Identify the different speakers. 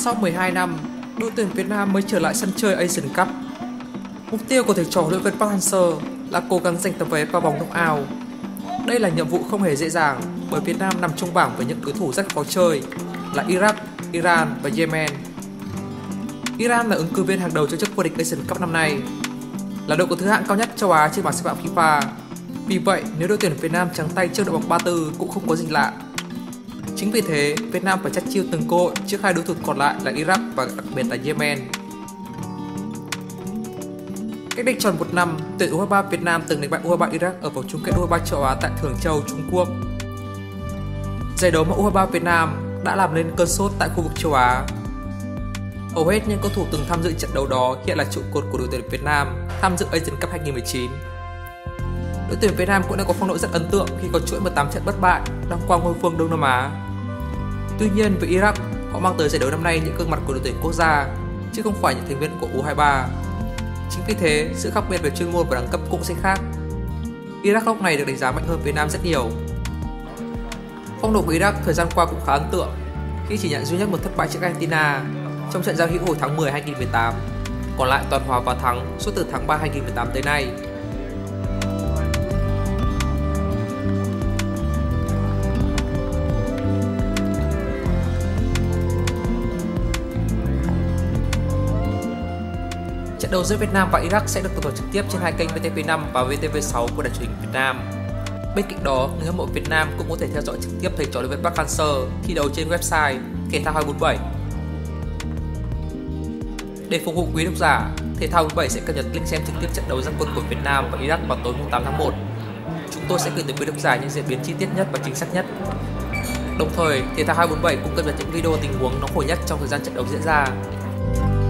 Speaker 1: Sau 12 năm, đội tuyển Việt Nam mới trở lại sân chơi Asian Cup. Mục tiêu của thầy trò huấn luyện viên Park Hang-seo là cố gắng giành tấm vé vào vòng knock-out. Đây là nhiệm vụ không hề dễ dàng bởi Việt Nam nằm trong bảng với những đối thủ rất khó chơi là Iraq, Iran và Yemen. Iran là ứng cử viên hàng đầu cho chức vô địch Asian Cup năm nay, là đội có thứ hạng cao nhất châu Á trên bảng xếp hạng FIFA. Vì vậy, nếu đội tuyển Việt Nam trắng tay trước đội bóng Ba Tư cũng không có gì lạ. Chính vì thế, Việt Nam phải chắt chiu từng cơ hội trước hai đối thủ còn lại là Iraq và đặc biệt là Yemen. Cách đây tròn một năm, tuyển U23 Việt Nam từng đánh bại U23 Iraq ở vòng chung kết U23 châu Á tại Thường Châu, Trung Quốc. Giải đấu mà U23 Việt Nam đã làm lên cơn sốt tại khu vực châu Á. Hầu hết những cầu thủ từng tham dự trận đấu đó hiện là trụ cột của đội tuyển Việt Nam tham dự Asian Cup 2019. Đội tuyển Việt Nam cũng đã có phong độ rất ấn tượng khi có chuỗi 18 trận bất bại, đăng quang ngôi vương Đông Nam Á. Tuy nhiên với Iraq, họ mang tới giải đấu năm nay những gương mặt của đội tuyển quốc gia, chứ không phải những thành viên của U23. Chính vì thế, sự khác biệt về chuyên môn và đẳng cấp cũng sẽ khác. Iraq lúc này được đánh giá mạnh hơn Việt Nam rất nhiều. Phong độ của Iraq thời gian qua cũng khá ấn tượng khi chỉ nhận duy nhất một thất bại trước Argentina trong trận giao hữu hồi tháng 10 2018. Còn lại toàn hòa và thắng suốt từ tháng 3 2018 tới nay. Trận đấu giữa Việt Nam và Iraq sẽ được tường thuật trực tiếp trên hai kênh VTV5 và VTV6 của đài truyền hình Việt Nam. Bên cạnh đó, người hâm mộ Việt Nam cũng có thể theo dõi trực tiếp thầy trò huấn luyện viên Park Hang-seo thi đấu trên website Thể thao 247. Để phục vụ quý độc giả, Thể thao 47 sẽ cập nhật link xem trực tiếp trận đấu ra quân của Việt Nam và Iraq vào tối 8 tháng 1. Chúng tôi sẽ gửi tới quý độc giả những diễn biến chi tiết nhất và chính xác nhất. Đồng thời, Thể thao 247 cũng cập nhật những video tình huống nóng hổi nhất trong thời gian trận đấu diễn ra.